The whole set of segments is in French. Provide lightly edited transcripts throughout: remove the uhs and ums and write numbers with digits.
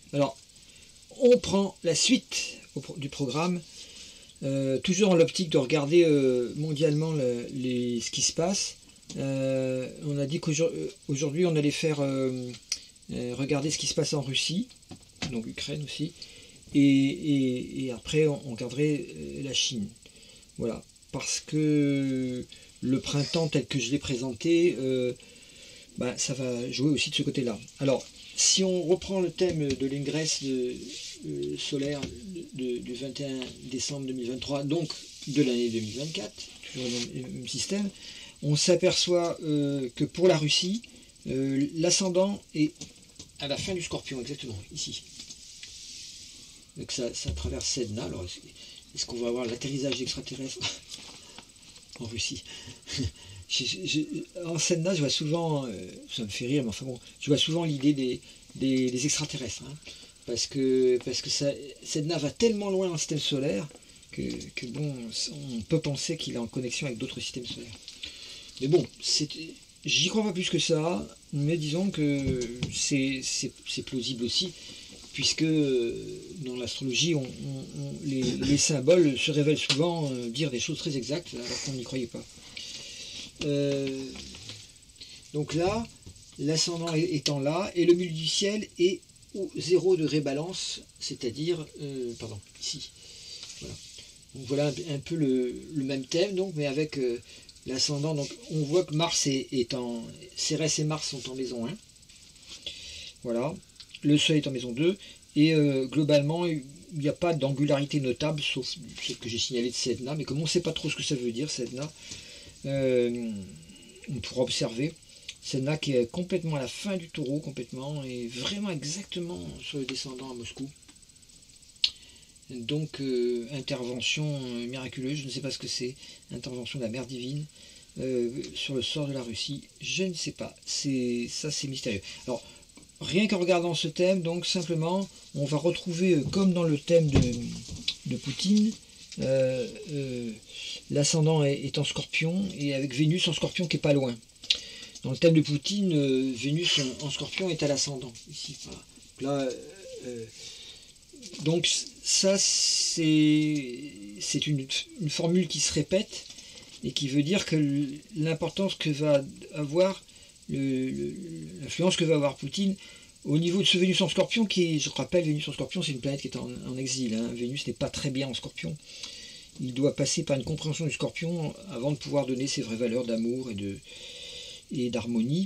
Alors, on prend la suite du programme, toujours dans l'optique de regarder mondialement ce qui se passe. On a dit qu'aujourd'hui on allait faire regarder ce qui se passe en Russie, donc Ukraine aussi, et après on regarderait la Chine. Voilà, parce que le printemps tel que je l'ai présenté, ça va jouer aussi de ce côté-là. Alors, si on reprend le thème de l'ingress solaire du 21 décembre 2023, donc de l'année 2024, toujours le même système, on s'aperçoit que pour la Russie, l'ascendant est à la fin du Scorpion, exactement, ici. Donc ça traverse Sedna. Alors, est-ce qu'on va avoir l'atterrissage extraterrestre en Russie? En Sedna, je vois souvent, ça me fait rire, mais enfin bon, je vois souvent l'idée des extraterrestres, hein, parce que Sedna va tellement loin dans le système solaire que bon, on peut penser qu'il est en connexion avec d'autres systèmes solaires. Mais bon, j'y crois pas plus que ça, mais disons que c'est plausible aussi, puisque dans l'astrologie, les symboles se révèlent souvent dire des choses très exactes, alors qu'on n'y croyait pas. Donc là, l'ascendant étant là, et le milieu du ciel est au 0 degré balance, c'est-à-dire, ici. Voilà. Donc voilà un peu le même thème, donc, mais avec l'ascendant. Donc on voit que Mars Cérès et Mars sont en maison 1. Voilà. Le Soleil est en maison 2. Et globalement, il n'y a pas d'angularité notable, sauf ce que j'ai signalé de Sedna. Mais comme on ne sait pas trop ce que ça veut dire, Sedna, on pourra observer. Sedna qui est complètement à la fin du taureau, complètement, et vraiment exactement sur le descendant à Moscou. Donc, intervention miraculeuse, je ne sais pas ce que c'est, intervention de la mère divine sur le sort de la Russie, je ne sais pas, ça c'est mystérieux. Alors, rien qu'en regardant ce thème, donc simplement, on va retrouver, comme dans le thème de Poutine, l'ascendant est en Scorpion, et avec Vénus en Scorpion qui est pas loin. Dans le thème de Poutine, Vénus en Scorpion est à l'ascendant, ici. Voilà. Là, donc ça, c'est une formule qui se répète, et qui veut dire que l'importance que va avoir l'influence que va avoir Poutine au niveau de ce Vénus en Scorpion, qui est, je rappelle, Vénus en Scorpion, c'est une planète qui est en exil. Hein. Vénus n'est pas très bien en Scorpion. Il doit passer par une compréhension du Scorpion avant de pouvoir donner ses vraies valeurs d'amour et d'harmonie.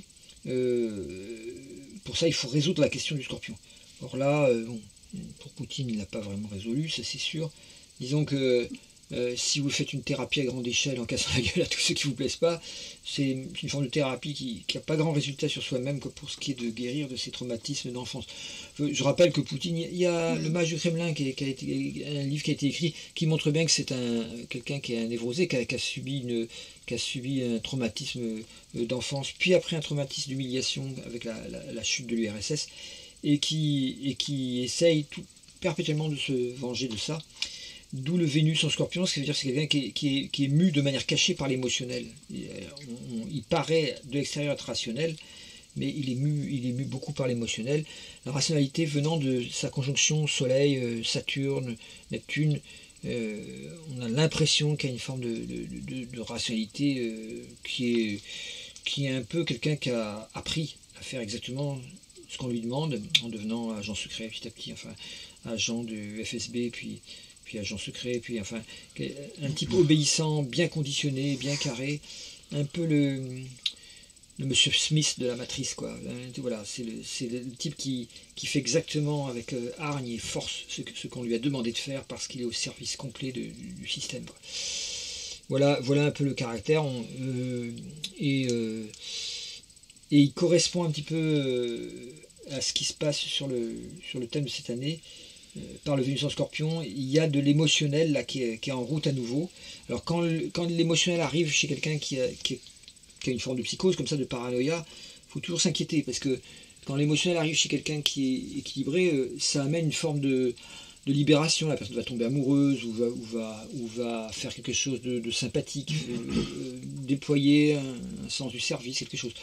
Pour ça, il faut résoudre la question du Scorpion. Or là, pour Poutine, il n'a pas vraiment résolu, ça c'est sûr. Disons que si vous faites une thérapie à grande échelle en cassant la gueule à tous ceux qui ne vous plaisent pas, c'est une forme de thérapie qui n'a pas grand résultat sur soi-même que pour ce qui est de guérir de ses traumatismes d'enfance. Je rappelle que Poutine, il y a le Mage du Kremlin, un livre qui a été écrit, qui montre bien que c'est quelqu'un qui est un névrosé, qui a subi un traumatisme d'enfance, puis après un traumatisme d'humiliation avec la chute de l'URSS, et qui essaye perpétuellement de se venger de ça. D'où le Vénus en Scorpion, ce qui veut dire que c'est quelqu'un qui est mu de manière cachée par l'émotionnel. Il paraît de l'extérieur être rationnel, mais il est mu beaucoup par l'émotionnel. La rationalité venant de sa conjonction Soleil, Saturne, Neptune, on a l'impression qu'il y a une forme de rationalité qui est un peu quelqu'un qui a appris à faire exactement ce qu'on lui demande en devenant agent secret petit à petit, enfin agent du FSB, puis agent secret, puis enfin un type obéissant, bien conditionné, bien carré, un peu le Monsieur Smith de la matrice, quoi. Voilà, c'est le type qui fait exactement avec hargne et force ce qu'on lui a demandé de faire parce qu'il est au service complet du système, quoi. Voilà un peu le caractère, et il correspond un petit peu à ce qui se passe sur le thème de cette année. Par le Vénus en Scorpion, il y a de l'émotionnel là qui est en route à nouveau. Alors quand l'émotionnel arrive chez quelqu'un qui a une forme de psychose comme ça, de paranoïa, il faut toujours s'inquiéter, parce que quand l'émotionnel arrive chez quelqu'un qui est équilibré, ça amène une forme de libération. La personne va tomber amoureuse ou va faire quelque chose de sympathique, déployer un sens du service, quelque chose.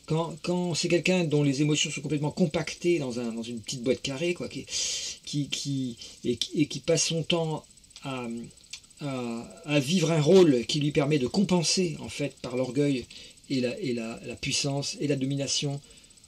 Quand c'est quelqu'un dont les émotions sont complètement compactées dans une petite boîte carrée, quoi, qui passe son temps à vivre un rôle qui lui permet de compenser, en fait, par l'orgueil et la puissance et la domination,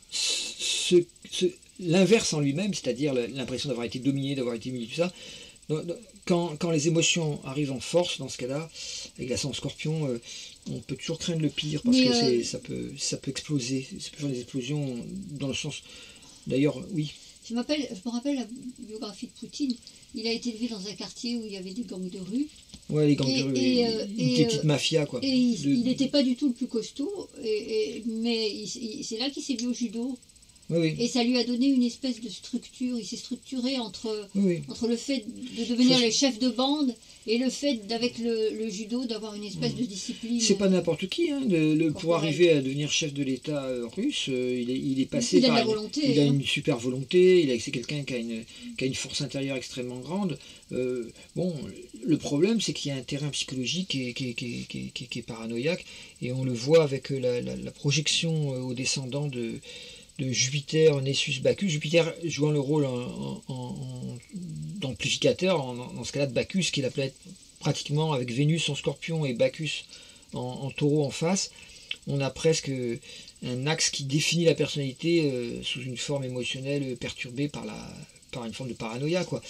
l'inverse en lui-même, c'est-à-dire l'impression d'avoir été dominé, d'avoir été humilié, tout ça. Quand les émotions arrivent en force, dans ce cas-là, avec l'ascendant Scorpion, on peut toujours craindre le pire, parce que ça peut exploser, ça peut faire des explosions dans le sens... D'ailleurs, oui. Je me rappelle la biographie de Poutine. Il a été élevé dans un quartier où il y avait des gangs de rue. Ouais, les gangs de rue, une petite mafia, quoi. Et il n'était pas du tout le plus costaud, mais c'est là qu'il s'est mis au judo. Oui. Et ça lui a donné une espèce de structure. Il s'est structuré entre le fait de devenir le chef de bande et le fait, avec le judo, d'avoir une espèce de discipline. C'est pas n'importe qui, hein, pour arriver à devenir chef de l'État russe. Il est passé par... Il a de la volonté. Il a une super volonté. C'est quelqu'un qui a une force intérieure extrêmement grande. Bon, le problème, c'est qu'il y a un terrain psychologique qui est paranoïaque. Et on le voit avec la projection aux descendants de Jupiter, Nessus, Bacchus. Jupiter jouant le rôle d'amplificateur, dans ce cas-là de Bacchus, qui est la planète pratiquement avec Vénus en Scorpion et Bacchus en Taureau en face. On a presque un axe qui définit la personnalité sous une forme émotionnelle perturbée par une forme de paranoïa, quoi.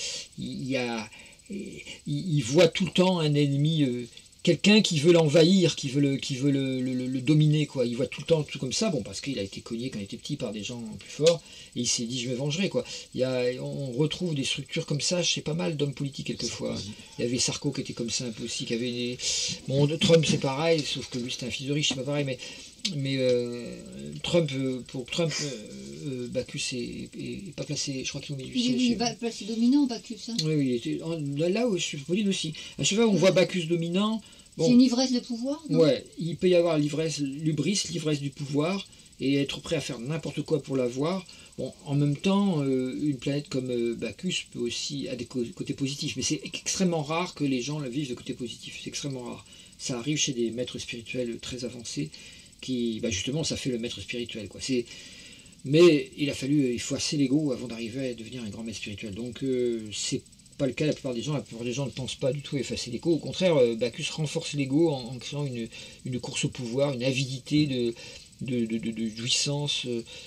Il voit tout le temps un ennemi... quelqu'un qui veut l'envahir, qui veut le dominer, quoi. Il voit tout le temps tout comme ça, bon, parce qu'il a été cogné quand il était petit par des gens plus forts, et il s'est dit je me vengerai, quoi. On retrouve des structures comme ça chez pas mal d'hommes politiques quelquefois. Il y avait Sarko qui était comme ça un peu aussi, qui avait bon, Trump c'est pareil, sauf que lui c'était un fils de riche, c'est pas pareil, mais pour Trump, Bacchus est pas placé, je crois qu'il est au milieu du siège. Il est placé dominant, Bacchus. Hein. Oui, il était là où je peux dire aussi. À chaque fois on voit Bacchus dominant. Bon, c'est une ivresse de pouvoir, non? Ouais, il peut y avoir l'ivresse du pouvoir, et être prêt à faire n'importe quoi pour l'avoir. Bon, en même temps, une planète comme Bacchus peut aussi a des côtés positifs, mais c'est extrêmement rare que les gens le vivent de côté positif. C'est extrêmement rare. Ça arrive chez des maîtres spirituels très avancés qui, justement, ça fait le maître spirituel, quoi. Mais il faut assez l'ego avant d'arriver à devenir un grand maître spirituel. Donc c'est pas le cas la plupart des gens. La plupart des gens ne pensent pas du tout effacer l'ego. Au contraire, Bacchus renforce l'ego en créant une course au pouvoir, une avidité de jouissance,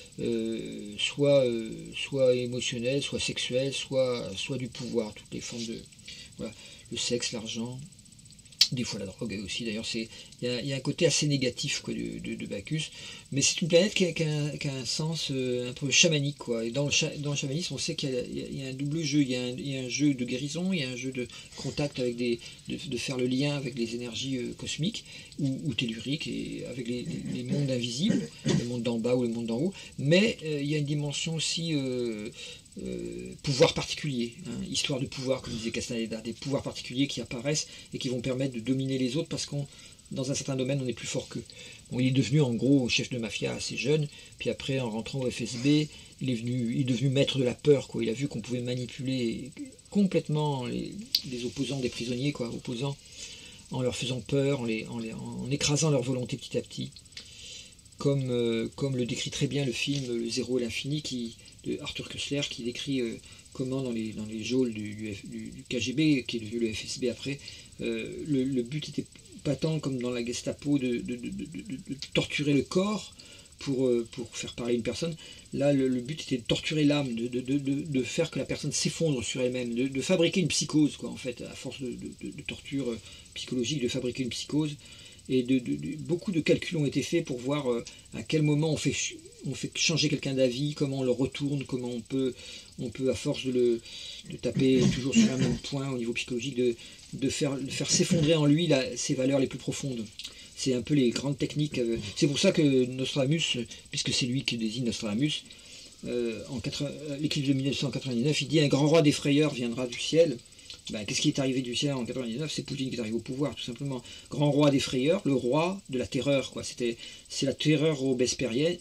soit émotionnelle, soit sexuelle, soit du pouvoir, toutes les formes de... Voilà, le sexe, l'argent, des fois la drogue aussi. D'ailleurs, il y a un côté assez négatif, quoi, de Bacchus, mais c'est une planète qui a un sens un peu chamanique, quoi. Et dans le chamanisme, on sait qu'il y a un double jeu. Il y a un jeu de guérison, il y a un jeu de contact avec de faire le lien avec les énergies cosmiques ou telluriques, et avec les mondes invisibles, le monde d'en bas ou le monde d'en haut. Mais il y a une dimension aussi pouvoir particulier, hein, histoire de pouvoir, comme disait Castaneda, des pouvoirs particuliers qui apparaissent et qui vont permettre de dominer les autres, parce dans un certain domaine on est plus fort qu'eux. Bon, il est devenu en gros chef de mafia assez jeune, puis après en rentrant au FSB, il est devenu maître de la peur, quoi. Il a vu qu'on pouvait manipuler complètement les opposants des prisonniers, quoi, opposants, en leur faisant peur, en écrasant leur volonté petit à petit, comme le décrit très bien le film Le Zéro et l'Infini de Arthur Koestler, qui décrit comment dans les geôles du KGB, qui est devenu le FSB après, le but était pas tant comme dans la Gestapo de torturer le corps pour faire parler une personne. Là, le but était de torturer l'âme, de faire que la personne s'effondre sur elle-même, de fabriquer une psychose, quoi, en fait, à force de torture psychologique, de fabriquer une psychose. Et beaucoup de calculs ont été faits pour voir à quel moment on fait changer quelqu'un d'avis, comment on le retourne, comment on peut à force de taper toujours sur un même point au niveau psychologique, de faire s'effondrer en lui ses valeurs les plus profondes. C'est un peu les grandes techniques. C'est pour ça que Nostradamus, puisque c'est lui qui désigne Nostradamus, l'éclipse de 1999, il dit: un grand roi des frayeurs viendra du ciel. Qu'est-ce qui est arrivé du ciel en 99? C'est Poutine qui est arrivé au pouvoir, tout simplement. Grand roi des frayeurs, le roi de la terreur, quoi. C'est la terreur robespierrienne,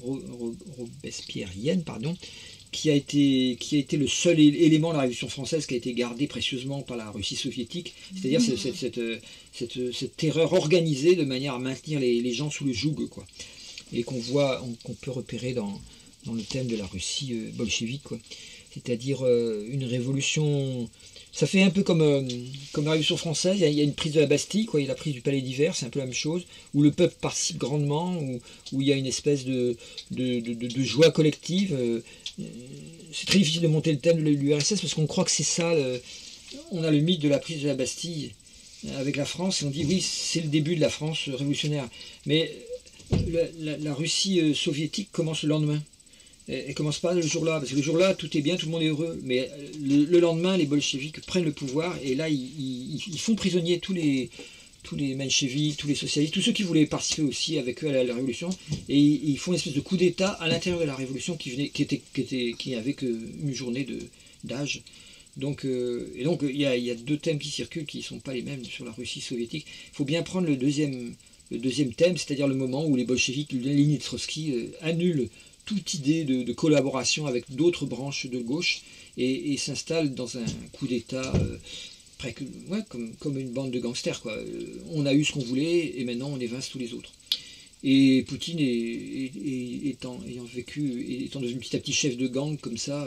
qui a été le seul élément de la Révolution française qui a été gardé précieusement par la Russie soviétique. C'est-à-dire cette terreur organisée de manière à maintenir les gens sous le joug, quoi. et qu'on peut repérer dans le thème de la Russie bolchevique, quoi. C'est-à-dire une révolution. Ça fait un peu comme la Révolution française, il y a une prise de la Bastille, quoi, il y a la prise du Palais d'Hiver, c'est un peu la même chose, où le peuple participe grandement, où il y a une espèce de joie collective. C'est très difficile de monter le thème de l'URSS parce qu'on croit que c'est ça, on a le mythe de la prise de la Bastille avec la France, et on dit oui, c'est le début de la France révolutionnaire. Mais la Russie soviétique commence le lendemain. Elle commence pas le jour-là, parce que le jour-là, tout est bien, tout le monde est heureux. Mais le lendemain, les bolcheviks prennent le pouvoir, et là, ils font prisonnier tous les mencheviks, tous les socialistes, tous ceux qui voulaient participer aussi avec eux à la révolution, et ils font une espèce de coup d'État à l'intérieur de la révolution qui avait qu'une journée d'âge. Donc il y a deux thèmes qui circulent qui ne sont pas les mêmes sur la Russie soviétique. Il faut bien prendre le deuxième thème, c'est-à-dire le moment où les bolcheviks, Lénine et Trotsky, annulent toute idée de collaboration avec d'autres branches de gauche et s'installent dans un coup d'État comme une bande de gangsters, quoi. On a eu ce qu'on voulait et maintenant on évince tous les autres. Et Poutine étant devenu petit à petit chef de gang comme ça,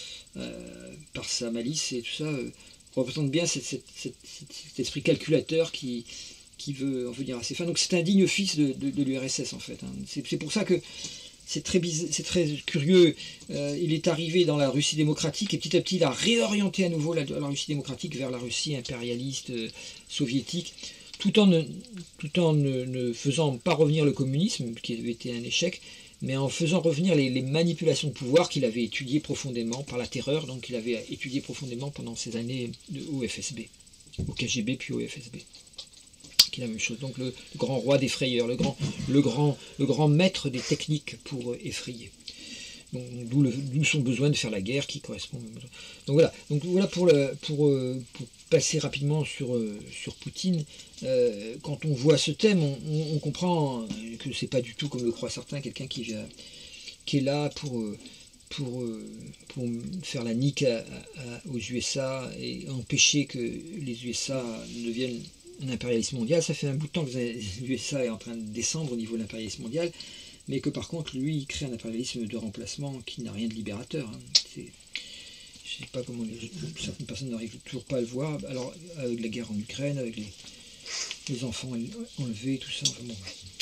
par sa malice et tout ça, représente bien cet esprit calculateur qui veut en venir à ses fins. Donc c'est un digne fils de l'URSS en fait. Hein. C'est pour ça que c'est très curieux. Il est arrivé dans la Russie démocratique et petit à petit il a réorienté à nouveau la Russie démocratique vers la Russie impérialiste soviétique, tout en ne faisant pas revenir le communisme, qui avait été un échec, mais en faisant revenir les manipulations de pouvoir qu'il avait étudiées profondément par la terreur, donc il avait étudié profondément pendant ces années au FSB, au KGB puis au FSB. Qui est la même chose. Donc le grand roi des frayeurs, le grand maître des techniques pour effrayer. D'où son besoin de faire la guerre qui correspond. Donc voilà pour passer rapidement sur Poutine. Quand on voit ce thème, on comprend que c'est pas du tout comme le croient certains, quelqu'un qui est là pour faire la nique aux USA et empêcher que les USA deviennent un impérialisme mondial. Ça fait un bout de temps que les USA est en train de descendre au niveau de l'impérialisme mondial, mais que par contre lui il crée un impérialisme de remplacement qui n'a rien de libérateur. Hein. Je ne sais pas comment certaines personnes n'arrivent toujours pas à le voir. Alors avec la guerre en Ukraine, avec les enfants enlevés, tout ça. Enfin, bon,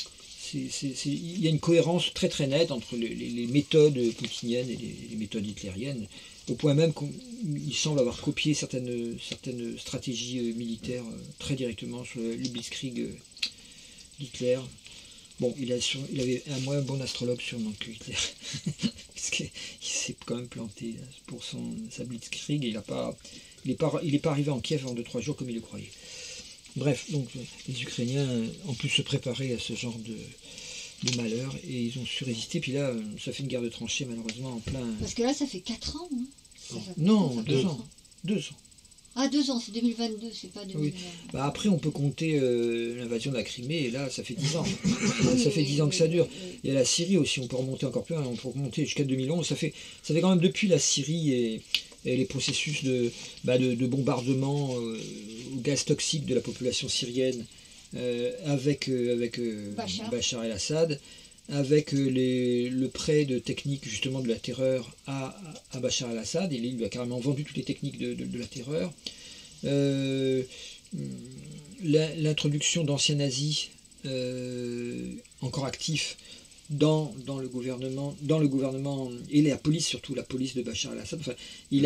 il y a une cohérence très très nette entre les méthodes poutiniennes et les méthodes hitlériennes, au point même qu'il semble avoir copié certaines stratégies militaires très directement sur le blitzkrieg d'Hitler. Bon, il avait un moins bon astrologue sûrement que Hitler, parce qu'il s'est quand même planté pour sa blitzkrieg, et il n'est pas arrivé en Kiev en 2-3 jours comme il le croyait. Bref, donc les Ukrainiens, en plus, se préparaient à ce genre de malheur, et ils ont su résister. Puis là, ça fait une guerre de tranchées, malheureusement, en plein... Parce que là, ça fait 4 ans. Hein. Non, 2 ans. 2 ans. Ah, 2 ans, c'est 2022, c'est pas 2020. Oui. Bah après, on peut compter l'invasion de la Crimée, et là, ça fait 10 ans. Ça fait 10 ans que ça dure. Il y a la Syrie aussi, on peut remonter encore plus loin, on peut remonter jusqu'à 2011. Ça fait quand même depuis la Syrie et les processus de bombardement au gaz toxique de la population syrienne avec Bachar el-Assad, avec le prêt de techniques justement de la terreur à Bachar el-Assad. Il lui a carrément vendu toutes les techniques de la terreur. L'introduction d'anciens nazis encore actifs dans le gouvernement et la police, surtout la police de Bachar el-Assad. Enfin,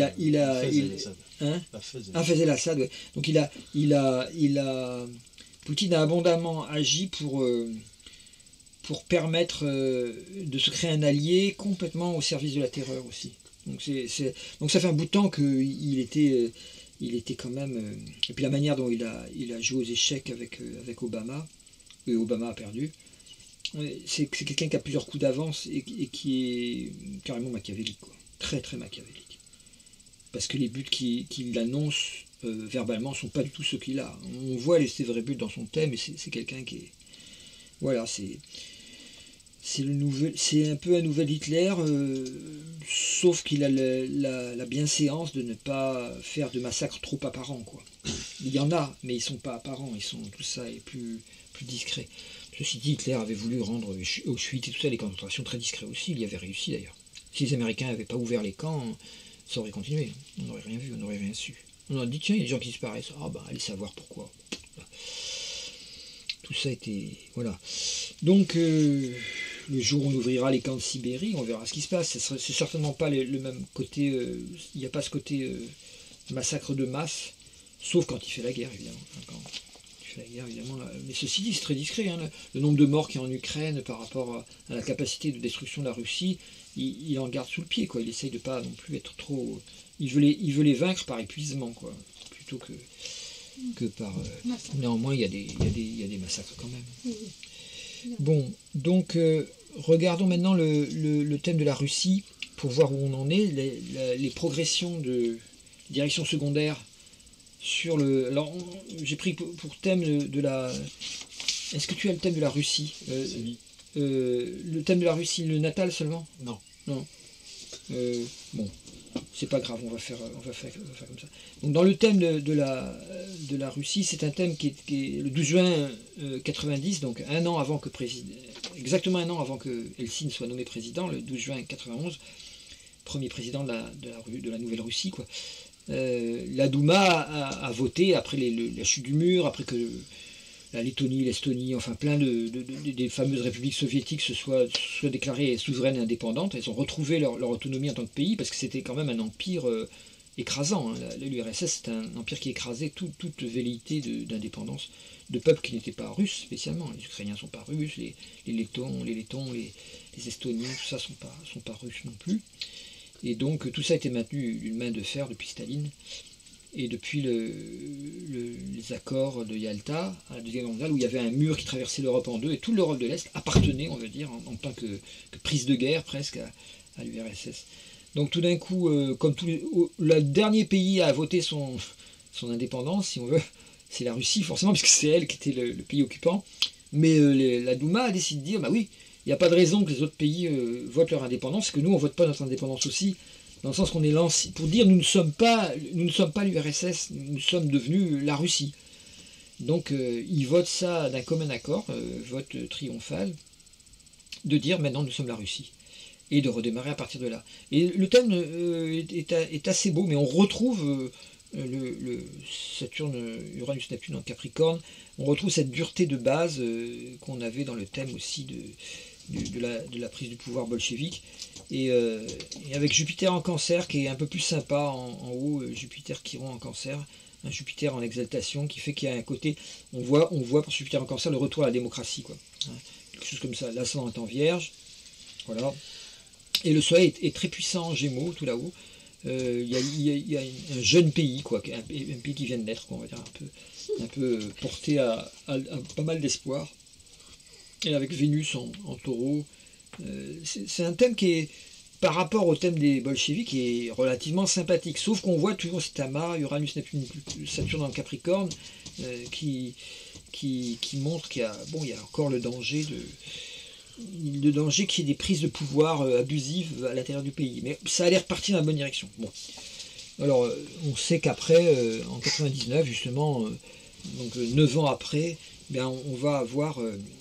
Hafez el-Assad, ouais. Donc Poutine a abondamment agi pour permettre de se créer un allié complètement au service de la terreur aussi. Donc ça fait un bout de temps qu'il était quand même... et puis la manière dont il a joué aux échecs avec Obama, et Obama a perdu, c'est quelqu'un qui a plusieurs coups d'avance et qui est carrément machiavélique, quoi. Très très machiavélique. Parce que les buts qu'il annonce verbalement ne sont pas du tout ceux qu'il a. On voit ses vrais buts dans son thème, et c'est quelqu'un qui est... Voilà, c'est un peu un nouvel Hitler, sauf qu'il a la bienséance de ne pas faire de massacres trop apparents, quoi. Il y en a, mais ils sont pas apparents, ils sont tout ça et plus discrets. Ceci dit, Hitler avait voulu rendre Auschwitz et tout ça des camps de concentration très discrets aussi. Il y avait réussi d'ailleurs. Si les Américains n'avaient pas ouvert les camps, ça aurait continué. On n'aurait rien vu, on n'aurait rien su. On aurait dit, tiens, il y a des gens qui disparaissent. Ah ben, allez savoir pourquoi. Tout ça était... Voilà. Donc, le jour où on ouvrira les camps de Sibérie, on verra ce qui se passe. C'est certainement pas le même côté... Il n'y a pas ce côté massacre de masse, sauf quand il fait la guerre, évidemment. Quand il fait la guerre, évidemment. Mais ceci dit, c'est très discret. Hein, le nombre de morts qu'il y a en Ukraine par rapport à la capacité de destruction de la Russie, il en garde sous le pied, quoi. Il essaye de pas non plus être trop... Il veut les vaincre par épuisement, quoi. Plutôt que par... Néanmoins, il y a des massacres quand même. Bon, donc, regardons maintenant le thème de la Russie, pour voir où on en est, les progressions de direction secondaire sur le... Alors, j'ai pris pour thème de la... Est-ce que tu as le thème de la Russie Oui. Le thème de la Russie, le natal seulement? Non. Non. Bon, c'est pas grave, on va faire comme ça. Donc dans le thème de la Russie, c'est un thème qui est le 12 juin 90, donc exactement un an avant que Helsinki soit nommé président, le 12 juin 91, premier président de la Nouvelle Russie, quoi. La Douma a voté après la chute du mur, après que la Lettonie, l'Estonie, enfin plein des fameuses républiques soviétiques se soient déclarées souveraines et indépendantes. Elles ont retrouvé leur autonomie en tant que pays, parce que c'était quand même un empire écrasant. Hein. L'URSS, c'est un empire qui écrasait toute velléité d'indépendance de peuples qui n'étaient pas russes spécialement. Les Ukrainiens ne sont pas russes, les Lettons, les Estoniens, tout ça ne sont pas russes non plus. Et donc tout ça a été maintenu d'une main de fer depuis Staline. Et depuis les accords de Yalta, à la Deuxième Guerre mondiale, où il y avait un mur qui traversait l'Europe en deux, et toute l'Europe de l'Est appartenait, on veut dire, en tant que prise de guerre presque à l'URSS. Donc tout d'un coup, comme le dernier pays à voter son indépendance, si on veut, c'est la Russie, forcément, puisque c'est elle qui était le pays occupant. Mais la Douma a décidé de dire, bah oui, il n'y a pas de raison que les autres pays votent leur indépendance, que nous, on ne vote pas notre indépendance aussi. Dans le sens qu'on est lancé, pour dire nous ne sommes pas l'URSS, nous sommes devenus la Russie. Donc ils votent ça d'un commun accord, vote triomphal, de dire maintenant nous sommes la Russie, et de redémarrer à partir de là. Et le thème est assez beau, mais on retrouve le Saturne, Uranus, Neptune en Capricorne, on retrouve cette dureté de base qu'on avait dans le thème aussi de la prise du pouvoir bolchevique. Et avec Jupiter en Cancer, qui est un peu plus sympa en haut, Jupiter Chiron en Cancer, un Jupiter en exaltation, qui fait qu'il y a un côté, on voit pour Jupiter en Cancer le retour à la démocratie, quoi. Hein, quelque chose comme ça. L'ascendant est en Vierge, voilà. Et le Soleil est très puissant en Gémeaux, tout là-haut. Il y a un jeune pays, quoi, un pays qui vient de naître, on va dire, un peu porté à pas mal d'espoir. Et avec Vénus en Taureau. C'est un thème qui est, par rapport au thème des bolcheviks, qui est relativement sympathique, sauf qu'on voit toujours cet amas, Uranus, Neptune, Saturne dans le Capricorne, qui montre qu'il y a encore le danger qu'il y ait des prises de pouvoir abusives à l'intérieur du pays. Mais ça a l'air parti dans la bonne direction. Bon. Alors, on sait qu'après, en 99, justement, donc 9 ans après, bien, on va avoir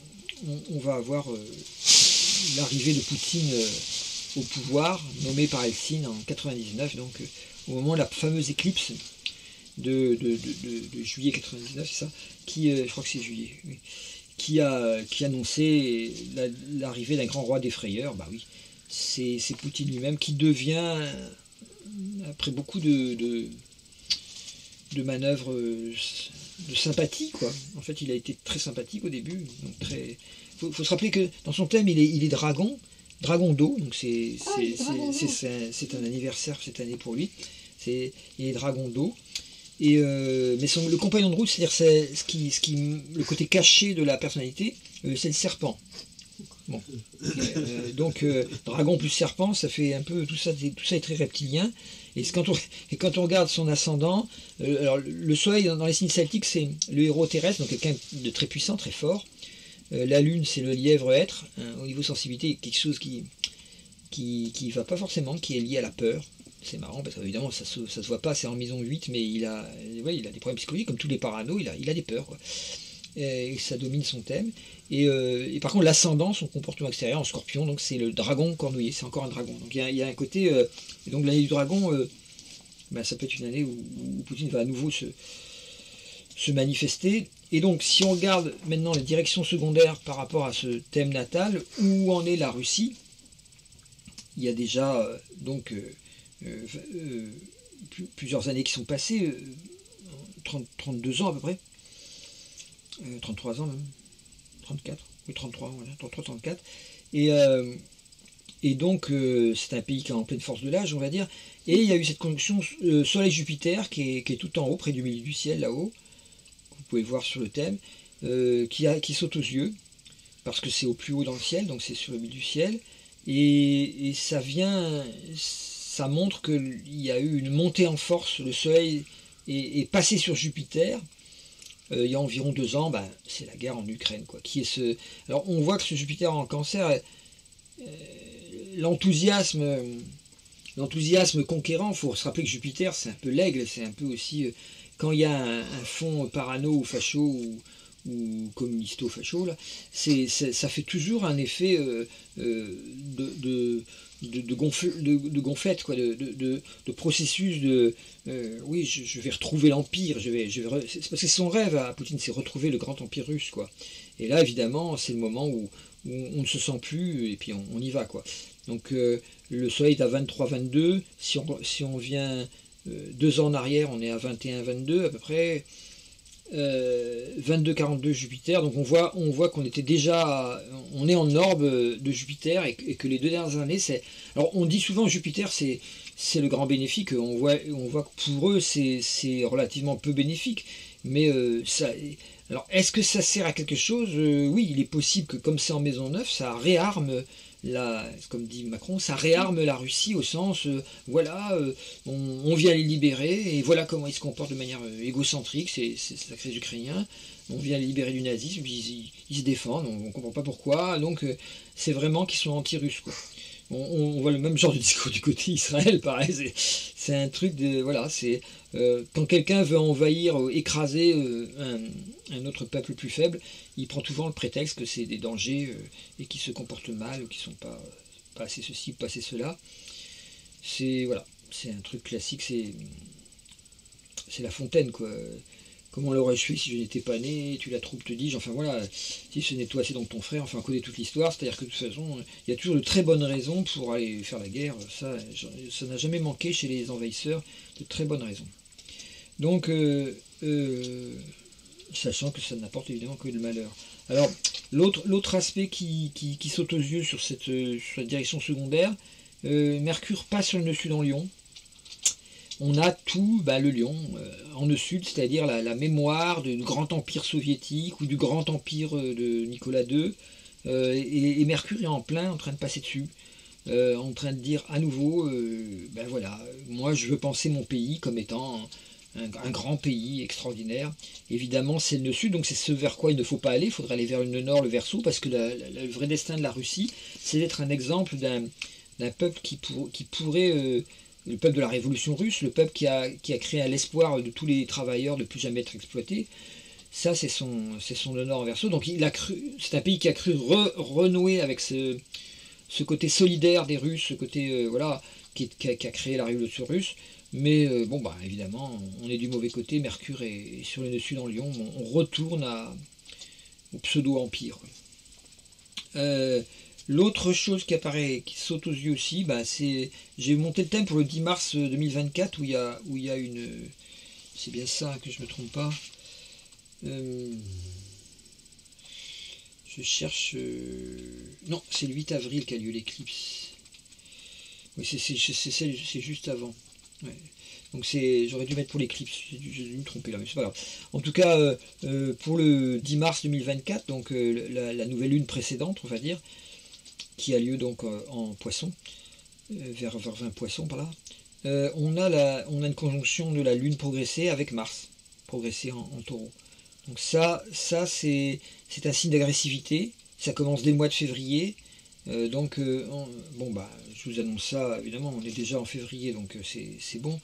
l'arrivée de Poutine au pouvoir, nommé par Helsinki en 99, donc au moment de la fameuse éclipse de juillet 99, c'est ça, je crois que c'est juillet, oui, qui annonçait l'arrivée d'un grand roi des frayeurs. Bah oui, c'est Poutine lui-même qui devient, après beaucoup de manœuvres de sympathie, quoi. En fait, il a été très sympathique au début, donc très... Faut se rappeler que dans son thème, il est dragon d'eau, donc c'est un anniversaire cette année pour lui. Il est dragon d'eau. Mais le compagnon de route, c'est-à-dire le côté caché de la personnalité, c'est le serpent. Bon. Donc dragon plus serpent, ça fait un peu tout ça est très reptilien. Et quand on regarde son ascendant, alors le soleil dans les signes celtiques, c'est le héros terrestre, donc quelqu'un de très puissant, très fort. La lune, c'est le lièvre-être, hein, au niveau sensibilité, quelque chose qui va pas forcément, qui est lié à la peur. C'est marrant, parce qu'évidemment, ça se voit pas, c'est en maison 8, mais il a des problèmes psychologiques, comme tous les parano, il a des peurs, quoi. et ça domine son thème. Et par contre, l'ascendant, son comportement extérieur en Scorpion, donc c'est le dragon cornouillé, c'est encore un dragon. Donc il y a un côté, et donc l'année du dragon, ça peut être une année où Poutine va à nouveau se manifester. Et donc, si on regarde maintenant les directions secondaires par rapport à ce thème natal, où en est la Russie, il y a déjà plusieurs années qui sont passées, 32 ans à peu près, 33 ans même, 34, oui 33, voilà, 33, 34, et donc c'est un pays qui est en pleine force de l'âge, on va dire, et il y a eu cette conjonction Soleil-Jupiter qui est tout en haut, près du milieu du ciel, là-haut, que vous pouvez voir sur le thème, qui saute aux yeux, parce que c'est au plus haut dans le ciel, donc c'est sur le milieu du ciel, et ça montre qu'il y a eu une montée en force, le Soleil est passé sur Jupiter. Il y a environ 2 ans, c'est la guerre en Ukraine, quoi. Alors on voit que ce Jupiter en Cancer, l'enthousiasme conquérant. Il faut se rappeler que Jupiter, c'est un peu l'aigle, c'est un peu aussi quand il y a un fond parano ou facho ou communisto-facho, là, ça fait toujours un effet de gonflette, quoi, de processus oui, je vais retrouver l'empire, c'est parce que c'est son rêve à Poutine, c'est retrouver le grand empire russe, quoi. Et là, évidemment, c'est le moment où on ne se sent plus, et puis on y va, quoi. Donc le soleil est à 23-22, si on vient 2 ans en arrière, on est à 21-22 à peu près, 22-42 Jupiter, donc on voit qu'on était déjà, on est en orbe de Jupiter, et que les 2 dernières années, alors on dit souvent Jupiter c'est le grand bénéfique, on voit que pour eux c'est relativement peu bénéfique, mais alors est-ce que ça sert à quelque chose? Oui, il est possible que comme c'est en maison 9, ça réarme comme dit Macron, ça réarme la Russie au sens, voilà, on vient les libérer, et voilà comment ils se comportent de manière égocentrique, c'est sacrés Ukrainiens, on vient les libérer du nazisme, puis ils se défendent, on ne comprend pas pourquoi, donc c'est vraiment qu'ils sont anti-russes, quoi. On voit le même genre de discours du côté Israël, pareil, c'est un truc de, voilà, c'est quand quelqu'un veut envahir, écraser un autre peuple plus faible, il prend souvent le prétexte que c'est des dangers et qu'ils se comportent mal, ou qu'ils ne sont pas assez ceci, pas assez cela. C'est voilà, c'est un truc classique, c'est La Fontaine, quoi. Comment l'aurais-je fait si je n'étais pas né? Tu la troupe, te dis-je. Enfin voilà, si ce n'est toi, c'est donc ton frère. Enfin, on connaît toute l'histoire. C'est-à-dire que de toute façon, il y a toujours de très bonnes raisons pour aller faire la guerre. Ça n'a jamais manqué chez les envahisseurs, de très bonnes raisons. Donc, sachant que ça n'apporte évidemment que le malheur. Alors, l'autre aspect qui saute aux yeux sur cette direction secondaire, Mercure passe sur le nœud sud en Lion. On a tout, le Lion, en nœud sud, c'est-à-dire la mémoire du grand empire soviétique ou du grand empire de Nicolas II. Et Mercure est en train de passer dessus, en train de dire à nouveau, voilà, moi je veux penser mon pays comme étant un grand pays extraordinaire. Évidemment, c'est le nœud sud, donc c'est ce vers quoi il ne faut pas aller. Il faudrait aller vers le nœud nord, le Verseau, parce que le vrai destin de la Russie, c'est d'être un exemple d'un peuple qui pourrait... le peuple de la révolution russe, le peuple qui a créé l'espoir de tous les travailleurs de ne plus jamais être exploités. Ça, c'est son honneur en Verseau. Donc c'est un pays qui a cru renouer avec ce côté solidaire des Russes, ce côté qui a créé la révolution russe. Mais évidemment, on est du mauvais côté. Mercure est sur le nœud sud en Lion. On retourne au pseudo-empire. L'autre chose qui saute aux yeux aussi, j'ai monté le thème pour le 10 mars 2024 où il y a une... C'est bien ça, que je ne me trompe pas. Je cherche... Non, c'est le 8 avril qu'a lieu l'éclipse. Oui, c'est juste avant. Ouais. Donc j'aurais dû mettre pour l'éclipse, j'ai dû me tromper là, mais c'est pas grave. En tout cas, pour le 10 mars 2024, donc la nouvelle lune précédente, on va dire, qui a lieu donc en Poisson, vers 20 Poissons par là, on a une conjonction de la Lune progressée avec Mars, progressée en Taureau. Donc ça c'est un signe d'agressivité, ça commence dès le mois de février, je vous annonce ça, évidemment, on est déjà en février, donc c'est bon,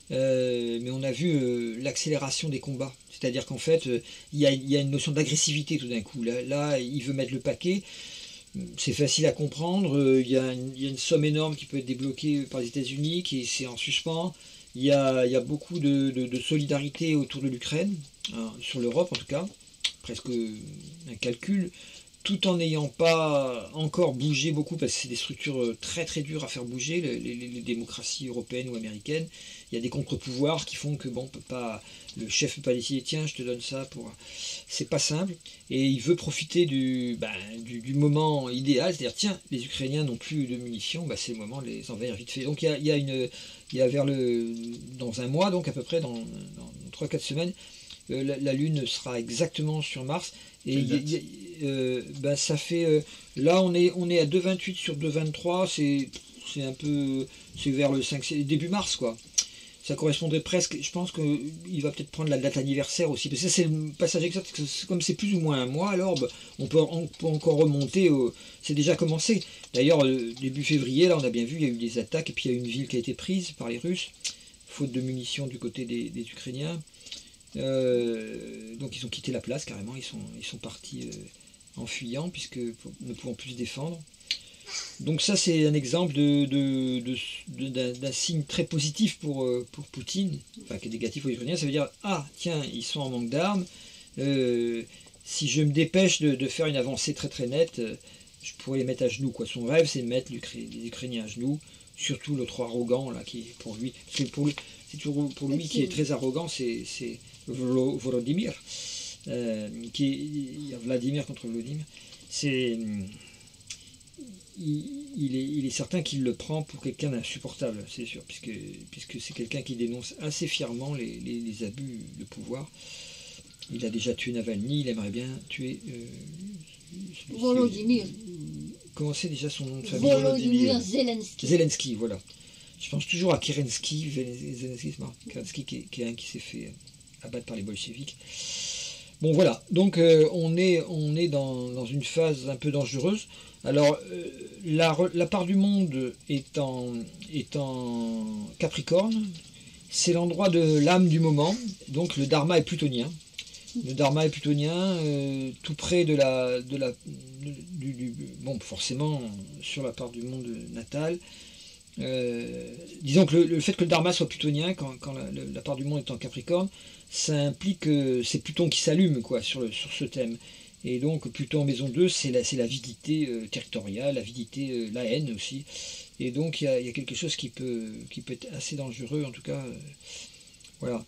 mais on a vu l'accélération des combats. C'est-à-dire qu'en fait, il y a une notion d'agressivité tout d'un coup. Là, il veut mettre le paquet. C'est facile à comprendre. Il y a une somme énorme qui peut être débloquée par les États-Unis, qui c'est en suspens. Il y a beaucoup de solidarité autour de l'Ukraine, hein, sur l'Europe en tout cas, presque un calcul, tout en n'ayant pas encore bougé beaucoup, parce que c'est des structures très très dures à faire bouger, les démocraties européennes ou américaines. Il y a des contre-pouvoirs qui font que bon, peut pas, le chef ne peut pas décider, tiens, je te donne ça pour. C'est pas simple. Et il veut profiter du moment idéal, c'est-à-dire, tiens, les Ukrainiens n'ont plus de munitions, c'est le moment de les envahir vite fait. Donc il y a dans un mois, donc à peu près, dans 3-4 semaines, la Lune sera exactement sur Mars. Et ça fait. Là, on est à 2,28 sur 2,23, c'est un peu. C'est vers le début mars, quoi. Ça correspondrait presque. Je pense qu'il va peut-être prendre la date anniversaire aussi. Parce que ça, c'est le passage exact. Comme c'est plus ou moins un mois, alors on peut encore remonter. C'est déjà commencé. D'ailleurs, début février, là, on a bien vu, il y a eu des attaques. Et puis, il y a une ville qui a été prise par les Russes, faute de munitions du côté des Ukrainiens. Donc, ils ont quitté la place carrément. Ils sont partis en fuyant, puisque ne pouvant plus se défendre. Donc ça, c'est un exemple d'un signe très positif pour Poutine, enfin qui est négatif aux Ukrainiens. Ça veut dire, ah tiens, ils sont en manque d'armes, si je me dépêche de faire une avancée très très nette, je pourrais les mettre à genoux, quoi. Son rêve, c'est de mettre les Ukrainiens à genoux, surtout l'autre arrogant, là, qui pour lui, parce que c'est toujours pour lui qui est très arrogant, c'est Volodymyr, qui est Vladimir contre Volodymyr, il est certain qu'il le prend pour quelqu'un d'insupportable, c'est sûr, puisque c'est quelqu'un qui dénonce assez fièrement les abus de pouvoir. Il a déjà tué Navalny, il aimerait bien tuer... Volodymyr. Comment c'est déjà son nom de famille? Volodymyr Zelensky. Zelensky, voilà. Je pense toujours à Kerensky, Zelensky, c'est marrant. Kerensky qui est un qui s'est fait abattre par les bolcheviks. Bon voilà, donc on est dans une phase un peu dangereuse. Alors, la part du monde est en Capricorne, c'est l'endroit de l'âme du moment, donc le Dharma est plutonien. Le Dharma est plutonien, tout près bon, forcément, sur la part du monde natal. Disons que le fait que le Dharma soit plutonien, quand la part du monde est en Capricorne, ça implique que c'est Pluton qui s'allume, quoi, sur ce thème. Et donc Pluton en maison 2, c'est l'avidité territoriale, l'avidité, la haine aussi. Et donc il y a quelque chose qui peut être assez dangereux, en tout cas. Voilà.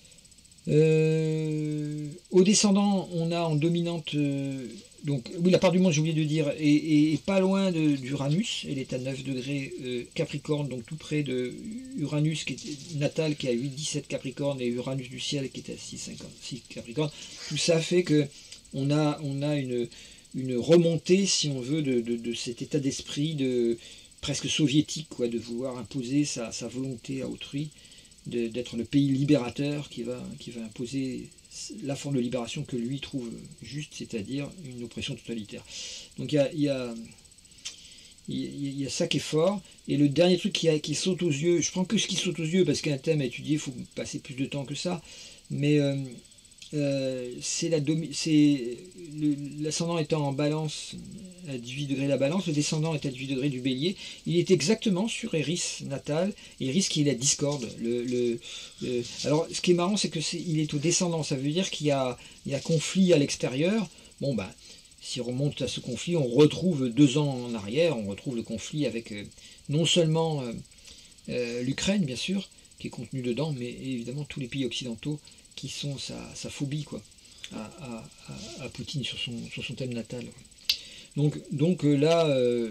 Au descendant, on a en dominante... donc oui, la part du monde, j'ai oublié de dire, est pas loin d'Uranus. Elle est à 9 degrés Capricorne, donc tout près de Uranus qui est natal, qui est à 8,17 Capricorne, et Uranus du ciel qui est à 6,56 Capricorne. Tout ça fait que on a une remontée, si on veut, de cet état d'esprit presque soviétique, quoi, de vouloir imposer sa volonté à autrui, d'être le pays libérateur qui va imposer la forme de libération que lui trouve juste, c'est-à-dire une oppression totalitaire. Donc il y a ça qui est fort. Et le dernier truc qui saute aux yeux, je prends que ce qui saute aux yeux parce qu'un thème à étudier, il faut passer plus de temps que ça, mais c'est l'ascendant étant en balance à 18 degrés la balance, le descendant est à 18 degrés du bélier. Il est exactement sur Eris natal, Eris qui est la discorde. Alors ce qui est marrant, c'est que il est au descendant, ça veut dire qu'il y a conflit à l'extérieur. Bon si on remonte à ce conflit, on retrouve 2 ans en arrière, on retrouve le conflit avec non seulement l'Ukraine bien sûr, qui est contenu dedans, mais évidemment tous les pays occidentaux qui sont sa phobie, quoi, à Poutine sur son thème natal. Donc là,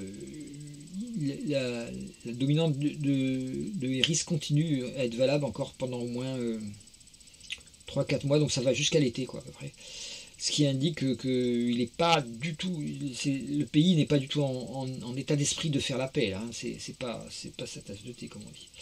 la dominante de Eris continue à être valable encore pendant au moins 3-4 mois, donc ça va jusqu'à l'été, quoi, à peu près. Ce qui indique que il est pas du tout, le pays n'est pas du tout en état d'esprit de faire la paix, là, hein. C'est pas sa tasse de thé, comme on dit.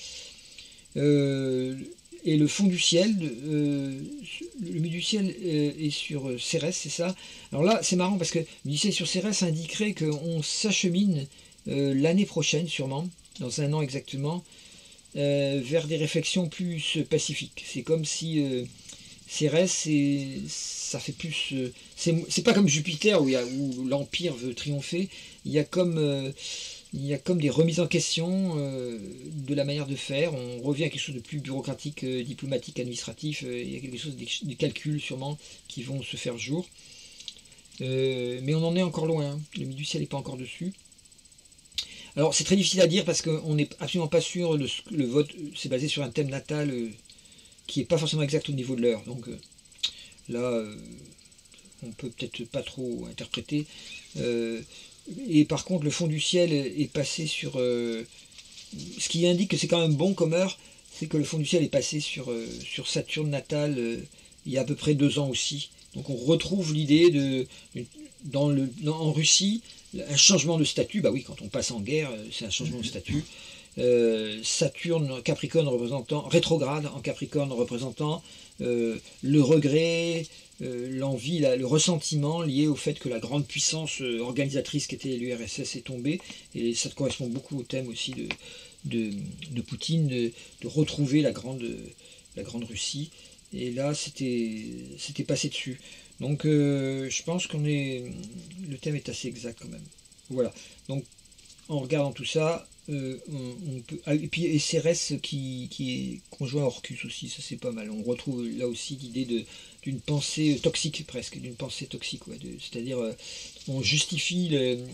Et le fond du ciel, le milieu du ciel est sur Cérès, c'est ça. Alors là, c'est marrant parce que le milieu du ciel sur Cérès indiquerait qu'on s'achemine l'année prochaine, sûrement, dans un an exactement, vers des réflexions plus pacifiques. C'est comme si Cérès, ça fait plus... c'est pas comme Jupiter où l'Empire veut triompher. Il y a comme des remises en question de la manière de faire. On revient à quelque chose de plus bureaucratique, diplomatique, administratif. Il y a quelque chose, des calculs sûrement qui vont se faire jour. Mais on en est encore loin. Hein. Le milieu du ciel n'est pas encore dessus. Alors c'est très difficile à dire parce qu'on n'est absolument pas sûr. Le vote, c'est basé sur un thème natal qui n'est pas forcément exact au niveau de l'heure. Donc là, on peut peut-être pas trop interpréter. Et par contre, le fond du ciel est passé sur... ce qui indique que c'est quand même bon comme heure, c'est que le fond du ciel est passé sur Saturne natal il y a à peu près 2 ans aussi. Donc on retrouve l'idée en Russie, un changement de statut. Bah oui, quand on passe en guerre, c'est un changement de statut. Saturne, Capricorne représentant, rétrograde en Capricorne représentant le regret, l'envie, le ressentiment lié au fait que la grande puissance organisatrice qui était l'URSS est tombée, et ça correspond beaucoup au thème aussi de Poutine, de retrouver la grande Russie, et là c'était passé dessus. Donc je pense le thème est assez exact quand même. Voilà, donc en regardant tout ça, on peut... Et puis Cérès qui est conjoint à Orcus aussi, ça c'est pas mal. On retrouve là aussi l'idée d'une pensée toxique presque, d'une pensée toxique, ouais, c'est-à-dire on justifie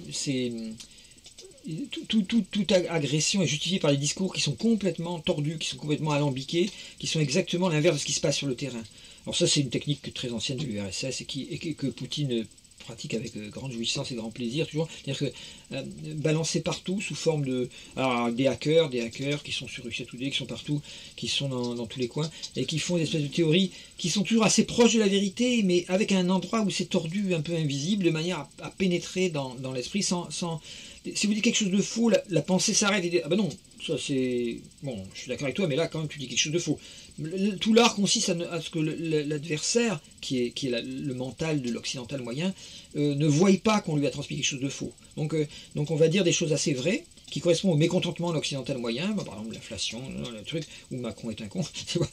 toute agression est justifiée par des discours qui sont complètement tordus, qui sont complètement alambiqués, qui sont exactement l'inverse de ce qui se passe sur le terrain. Alors ça c'est une technique très ancienne de l'URSS et que Poutine pratique avec grande jouissance et grand plaisir toujours, c'est-à-dire que balancé partout sous forme de des hackers qui sont sur Russia Today, qui sont partout, qui sont dans tous les coins et qui font des espèces de théories qui sont toujours assez proches de la vérité, mais avec un endroit où c'est tordu, un peu invisible, de manière à pénétrer dans l'esprit sans si vous dites quelque chose de faux, la pensée s'arrête et dit ah ben non, ça c'est bon, je suis d'accord avec toi, mais là quand même tu dis quelque chose de faux. Tout l'art consiste à ce que l'adversaire, qui est le mental de l'occidental moyen, ne voie pas qu'on lui a transmis quelque chose de faux. Donc on va dire des choses assez vraies, qui correspondent au mécontentement de l'occidental moyen, par exemple l'inflation, le truc, où Macron est un con,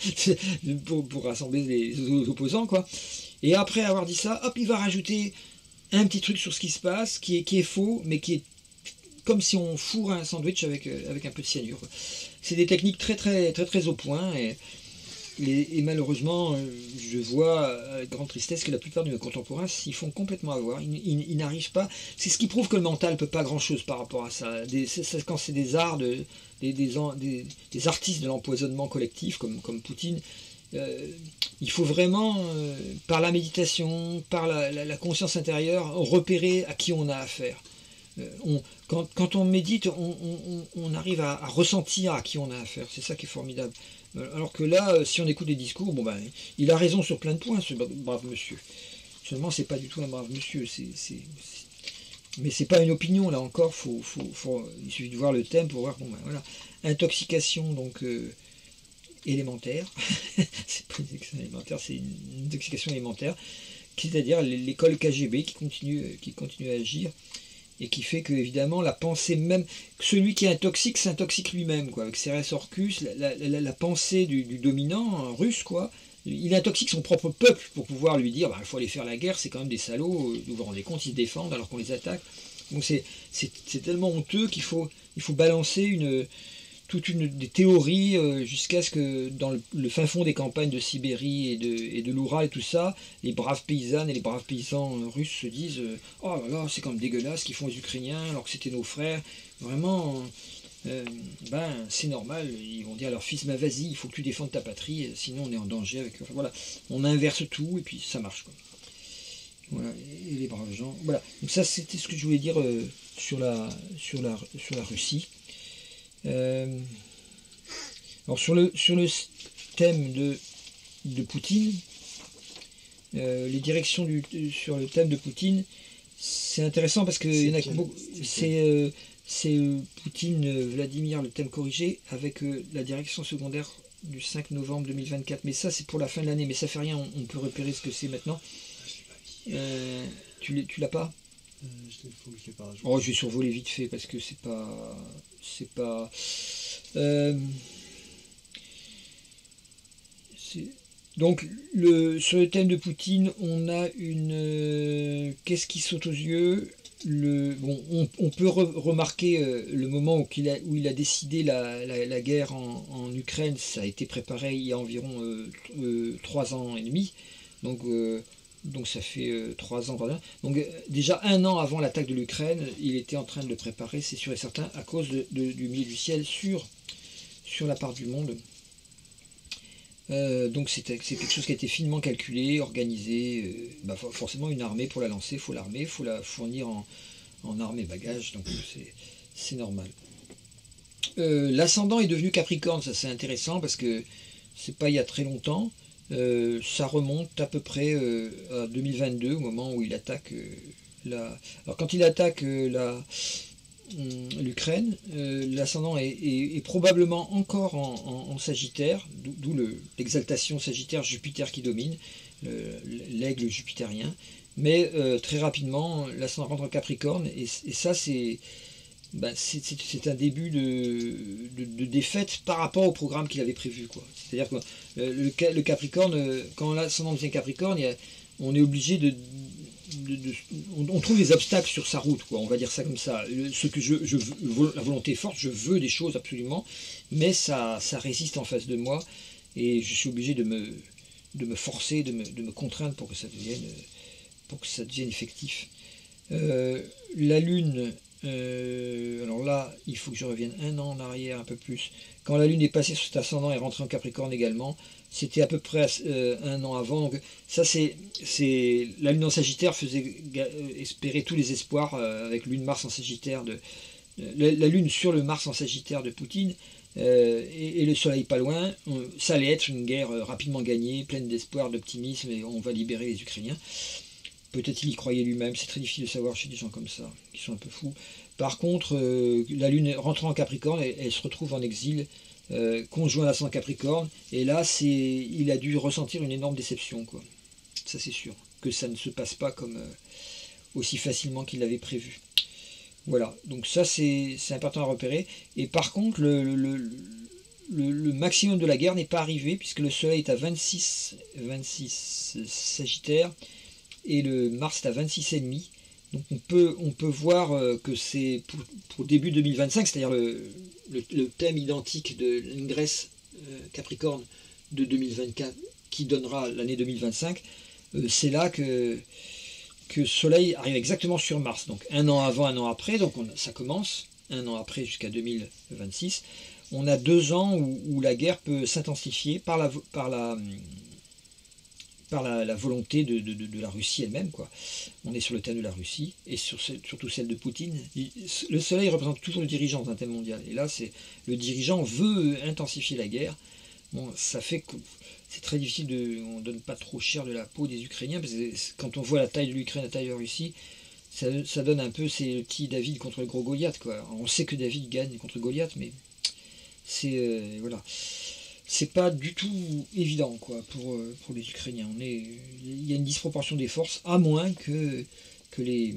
pour rassembler les opposants, quoi. Et après avoir dit ça, hop, il va rajouter un petit truc sur ce qui se passe, qui est faux, mais qui est comme si on fourre un sandwich avec un peu de cyanure. C'est des techniques très très très très au point et malheureusement je vois avec grande tristesse que la plupart de nos contemporains s'y font complètement avoir. Ils n'arrivent pas. C'est ce qui prouve que le mental ne peut pas grand chose par rapport à ça. Quand c'est des arts, des artistes de l'empoisonnement collectif comme Poutine, il faut vraiment, par la méditation, par la conscience intérieure, repérer à qui on a affaire. Quand on médite, on arrive à ressentir à qui on a affaire. C'est ça qui est formidable. Alors que là, si on écoute les discours, bon ben, il a raison sur plein de points, ce brave monsieur. Seulement, c'est pas du tout un brave monsieur. Mais c'est pas une opinion, là encore. Il suffit de voir le thème pour voir. Bon ben voilà, intoxication donc élémentaire. C'est pas une intoxication élémentaire, c'est une intoxication élémentaire, c'est-à-dire l'école KGB qui continue à agir. Et qui fait que, évidemment, la pensée même, celui qui est intoxique s'intoxique lui-même, quoi. Avec Cérès Orcus, la pensée du dominant russe, quoi. Il intoxique son propre peuple pour pouvoir lui dire, il faut aller faire la guerre, c'est quand même des salauds, vous vous rendez compte, ils se défendent alors qu'on les attaque. Donc c'est tellement honteux qu'il faut balancer des théories jusqu'à ce que dans le fin fond des campagnes de Sibérie et de l'Oural et tout ça, les braves paysannes et les braves paysans russes se disent oh là là, c'est quand même dégueulasse ce qu'ils font les Ukrainiens alors que c'était nos frères. Vraiment, c'est normal. Ils vont dire à leur fils vas-y, il faut que tu défendes ta patrie, sinon on est en danger avec eux. Enfin, voilà, on inverse tout et puis ça marche, quoi. Voilà, et les braves gens. Voilà. Donc ça c'était ce que je voulais dire sur la Russie. Alors sur le thème de Poutine, les directions sur le thème de Poutine, c'est intéressant parce que y en a beaucoup. C'est Poutine, Vladimir, le thème corrigé avec la direction secondaire du 5 novembre 2024. Mais ça c'est pour la fin de l'année, mais ça fait rien, on peut repérer ce que c'est maintenant. Tu l'as pas? Je vais survoler vite fait parce que c'est pas Donc, sur le thème de Poutine, on a une... qu'est-ce qui saute aux yeux? On peut remarquer le moment où il a décidé la guerre en Ukraine. Ça a été préparé il y a environ 3 ans et demi. Donc ça fait 3 ans. Voilà. Donc déjà 1 an avant l'attaque de l'Ukraine, il était en train de le préparer, c'est sûr et certain, à cause du milieu du ciel sur la part du monde. Donc c'est quelque chose qui a été finement calculé, organisé. Forcément une armée pour la lancer, il faut l'armer, il faut la fournir en armes et bagages, donc c'est normal. L'ascendant est devenu Capricorne, ça c'est intéressant parce que c'est pas il y a très longtemps. Ça remonte à peu près à 2022, au moment où il attaque Alors quand il attaque l'Ukraine, l'ascendant est probablement encore en Sagittaire, d'où l'exaltation Sagittaire Jupiter qui domine, l'aigle jupitérien, mais très rapidement l'ascendant rentre en Capricorne, et ça c'est un début de défaite par rapport au programme qu'il avait prévu, quoi. C'est-à-dire que le Capricorne, quand l'ascendant devient Capricorne, on est obligé on trouve des obstacles sur sa route, quoi, on va dire ça comme ça. Ce que je veux, la volonté forte, je veux des choses absolument, mais ça résiste en face de moi, et je suis obligé de me forcer, de me contraindre pour que ça devienne effectif. La Lune, alors là, il faut que je revienne 1 an en arrière, un peu plus. Quand la Lune est passée sur cet ascendant et rentrée en Capricorne également, c'était à peu près 1 an avant. Donc ça, la Lune en Sagittaire faisait espérer tous les espoirs avec Lune Mars en Sagittaire la Lune sur le Mars en Sagittaire de Poutine et le Soleil pas loin. Ça allait être une guerre rapidement gagnée, pleine d'espoir, d'optimisme, et on va libérer les Ukrainiens. Peut-être il y croyait lui-même, c'est très difficile de savoir chez des gens comme ça, qui sont un peu fous. Par contre, la Lune rentrant en Capricorne, elle se retrouve en exil, conjoint à son Capricorne, et là, il a dû ressentir une énorme déception, quoi. Ça c'est sûr, que ça ne se passe pas comme aussi facilement qu'il l'avait prévu. Voilà, donc ça c'est important à repérer. Et par contre, le maximum de la guerre n'est pas arrivé, puisque le Soleil est à 26 Sagittaire, et le Mars est à 26,5. Donc on peut voir que c'est pour début 2025, c'est-à-dire le thème identique de l'Ingress Capricorne de 2024, qui donnera l'année 2025, c'est là que Soleil arrive exactement sur Mars. Donc 1 an avant, 1 an après, donc ça commence, 1 an après jusqu'à 2026. On a 2 ans où la guerre peut s'intensifier par la volonté de la Russie elle-même, quoi. On est sur le thème de la Russie, et surtout celle de Poutine. Le Soleil représente toujours le dirigeant dans un thème mondial, et là, le dirigeant veut intensifier la guerre. Bon, ça fait que c'est très difficile, on ne donne pas trop cher de la peau des Ukrainiens, parce que quand on voit la taille de l'Ukraine, la taille de la Russie, ça donne un peu, c'est le petit David contre le gros Goliath, quoi. On sait que David gagne contre Goliath, mais voilà. C'est pas du tout évident, quoi, pour les Ukrainiens. Il y a une disproportion des forces, à moins que les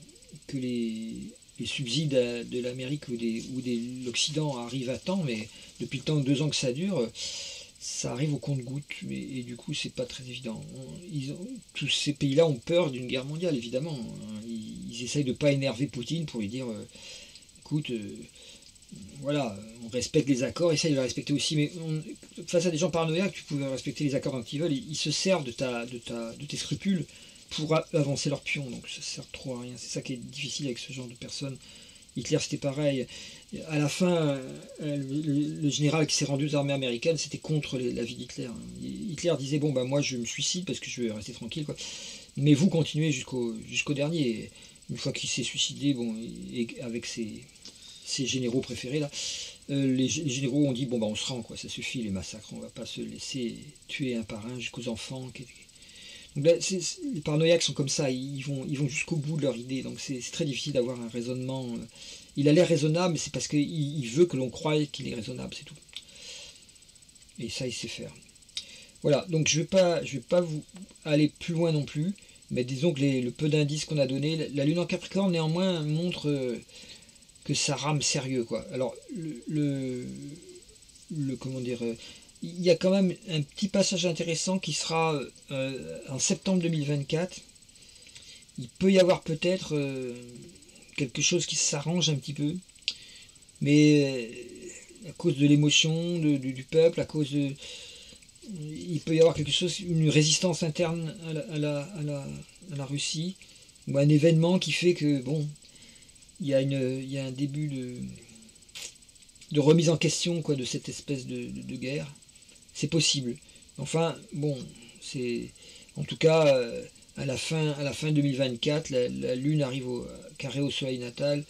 subsides de l'Amérique ou de l'Occident arrivent à temps, mais depuis le temps de 2 ans que ça dure, ça arrive au compte-gouttes, et du coup c'est pas très évident. Tous ces pays-là ont peur d'une guerre mondiale, évidemment. Ils essayent de ne pas énerver Poutine pour lui dire écoute, voilà, on respecte les accords, essaye de les respecter aussi, mais face à des gens paranoïaques, tu pouvais respecter les accords quand ils veulent, ils se servent de tes scrupules pour avancer leur pion, donc ça sert trop à rien. C'est ça qui est difficile avec ce genre de personnes. Hitler c'était pareil. À la fin, le général qui s'est rendu aux armées américaines, c'était contre la vie d'Hitler. Hitler disait bon moi je me suicide parce que je veux rester tranquille, quoi. Mais vous continuez jusqu'au dernier. Et une fois qu'il s'est suicidé, et avec ses généraux préférés là, les généraux ont dit bon on se rend, quoi, ça suffit les massacres, on va pas se laisser tuer un par un jusqu'aux enfants. Donc là, les paranoïaques sont comme ça, ils vont jusqu'au bout de leur idée, donc c'est très difficile d'avoir un raisonnement. Il a l'air raisonnable, mais c'est parce qu'il veut que l'on croie qu'il est raisonnable, c'est tout. Et ça, il sait faire. Voilà, donc je vais pas vous aller plus loin non plus, mais disons que le peu d'indices qu'on a donné, la Lune en Capricorne néanmoins montre que ça rame sérieux, quoi. Alors comment dire, il y a quand même un petit passage intéressant qui sera en septembre 2024. Il peut y avoir peut-être quelque chose qui s'arrange un petit peu, mais à cause de l'émotion du peuple, à cause de... Il peut y avoir quelque chose, une résistance interne à la Russie, ou un événement qui fait que, bon, il y a un début de remise en question quoi, de cette espèce de guerre. C'est possible. Enfin, bon, c'est... En tout cas, à la fin 2024, la Lune arrive carré au Soleil natal.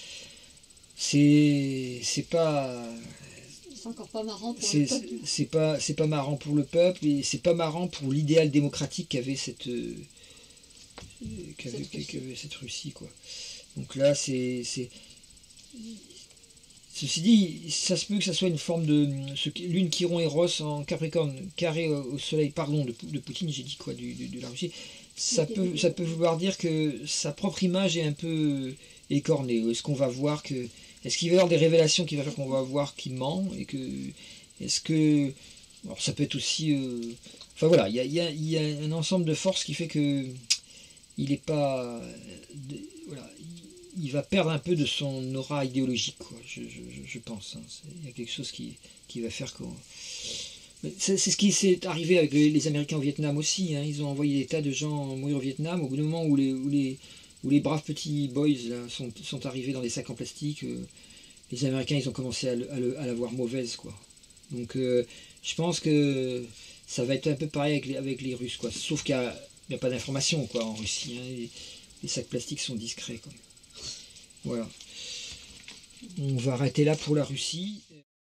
C'est pas... C'est encore pas marrant pour le peuple. C'est pas marrant pour le peuple, et c'est pas marrant pour l'idéal démocratique qu'avait cette Russie, quoi. Donc là, ceci dit, ça se peut que ça soit une forme de Lune, Chiron et Ross en Capricorne, carré au Soleil, pardon, de Poutine, j'ai dit quoi, de la Russie. Ça peut vouloir dire que sa propre image est un peu écornée. Est-ce qu'on va voir que... Est-ce qu'il va y avoir des révélations qui va faire qu'on va voir qu'il ment et que... Est-ce que... Alors ça peut être aussi... Enfin voilà, il y a un ensemble de forces qui fait que... Il est pas... Voilà, il va perdre un peu de son aura idéologique, quoi, je pense. Hein. Il y a quelque chose qui va faire qu'on... C'est ce qui s'est arrivé avec les Américains au Vietnam aussi. Hein. Ils ont envoyé des tas de gens mourir au Vietnam. Au bout du moment où les braves petits boys là, sont arrivés dans des sacs en plastique, les Américains ils ont commencé à la voir mauvaise, quoi. Donc je pense que ça va être un peu pareil avec les Russes, quoi. Sauf qu'il n'y a pas d'information, quoi, en Russie. Hein. Les sacs plastiques sont discrets, quoi. Voilà. On va arrêter là pour la Russie.